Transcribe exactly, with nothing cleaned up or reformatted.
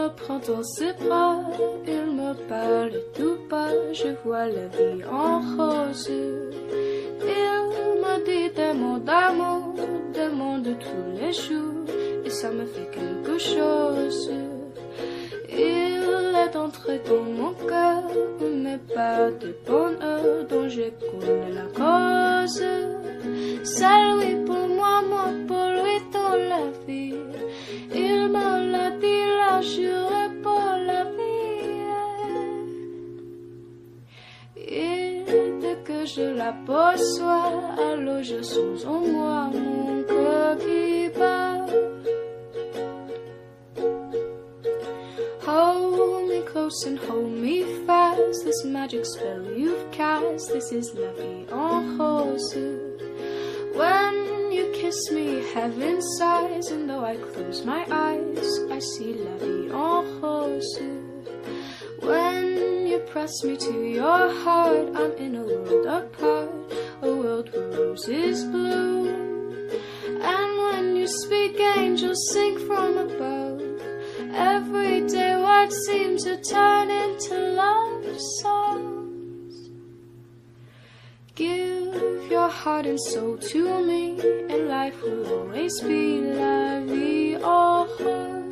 me prend dans ses bras, il me parle tout bas, je vois la vie en rose. Il me dit des mots d'amour, des mots de tous les jours, et ça me fait quelque chose. Il est entré dans mon cœur, mais pas de bonheur dont je connais la cause. C'est lui pour moi, moi pour lui dans la vie. Il me l'a dit, l'a juré pour la vie. Et dès que je l'aperçois, alors je sens en moi mon cœur qui bat. Hold me close and hold me fast, this magic spell you've cast, this is la vie en rose. When you kiss me, heaven sighs, and though I close my eyes, I see la vie en rose. When you press me to your heart, I'm in a world apart, a world where roses bloom. And when you speak, angels sing from above. Every day words seem to turn into love songs. Give your heart and soul to me, and life will always be la vie en rose.